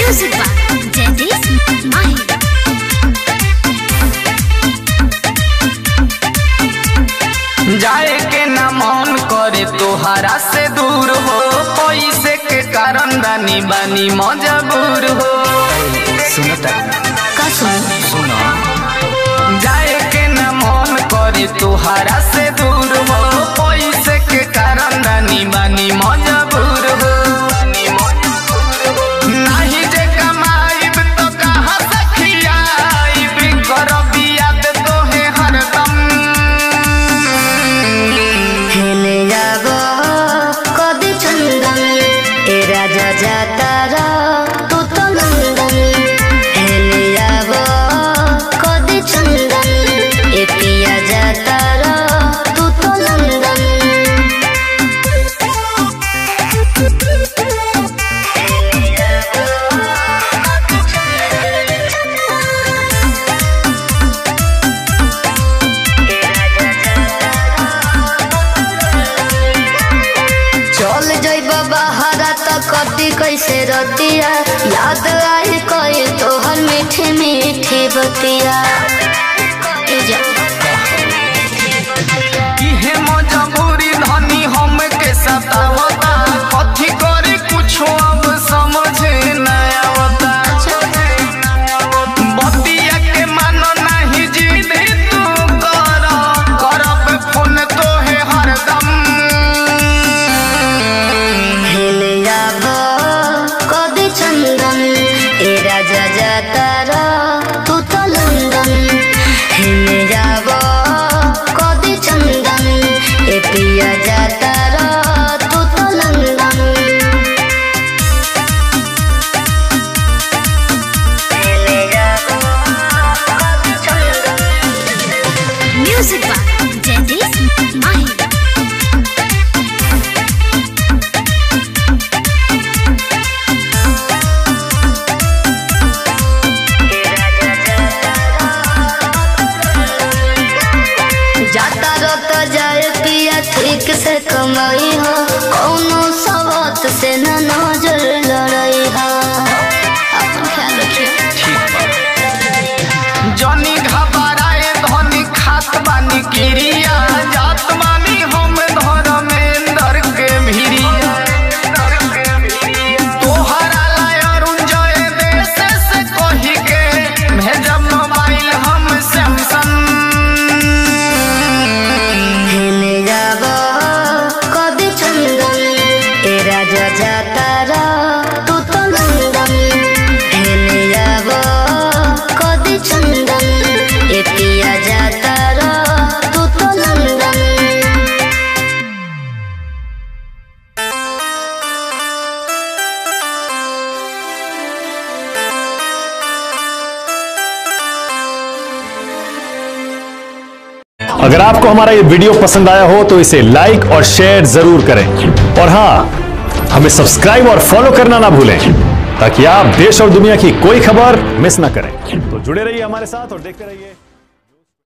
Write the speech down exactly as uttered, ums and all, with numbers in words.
Music by Jagdish Mahi। जाए के ना मन करे तोहरा से दूर हो, पैसे के कारण रानी बानी मजबूर हो। सुनता का सुन सुनो, जाए के ना मन करे तोहरा से दूर हो, पैसे के कारण रानी बानी मजबूर हो। नहीं जे कमाईब तो कहाँ से खियाईब, करब याद तोहे हरदम। हेले जाबो कदी चंदन ए राजा जाता रा तू तो लंदन। हेले जाबो कदी चंदन ए पिया जाता रा तू तो लंदन। चल जइबा बहारा त कटी कैसे रतिया, याद आई कई तोहर मीठी मीठी बतिया। ए जा इहे मजबूरी धनी हम के सतावता, कथी करे कुछो अब समझे न आवता। बतिया के मानो नहीं जिद तू कर, करब फोन तोहे हरदम। हेले जाबो कदी चंदन ए राजा जाता रा तू तो लंदन। हेले जाबो कदी चंदन ए पिया जाता रा तू तो लंदन। हेले जाबो कदी चंदन। म्यूजिक बाय जगदीश माही। जाता रत जाए पिया ठीक से कमाई हो, कौनो सवात से न नजर लड़ाई हो। अपन ख्याल रखिए। जनी घबराए धनी खात बानी किरिया, जात बानी हम धर्मेंद्र के भिरिया। तोहरा लाय अरुण जय देश से कही के भेजब मोबाइल हम सैमसंग। हेले जाबो कदी चंदन ए राजा जाता रा तू तो लंदन। हेले जाबो कदी चंदन ए पिया जाता रा तू तो लंदन। अगर आपको हमारा ये वीडियो पसंद आया हो तो इसे लाइक और शेयर जरूर करें, और हाँ, हमें सब्सक्राइब और फॉलो करना ना भूलें ताकि आप देश और दुनिया की कोई खबर मिस ना करें। तो जुड़े रहिए हमारे साथ और देखते रहिए।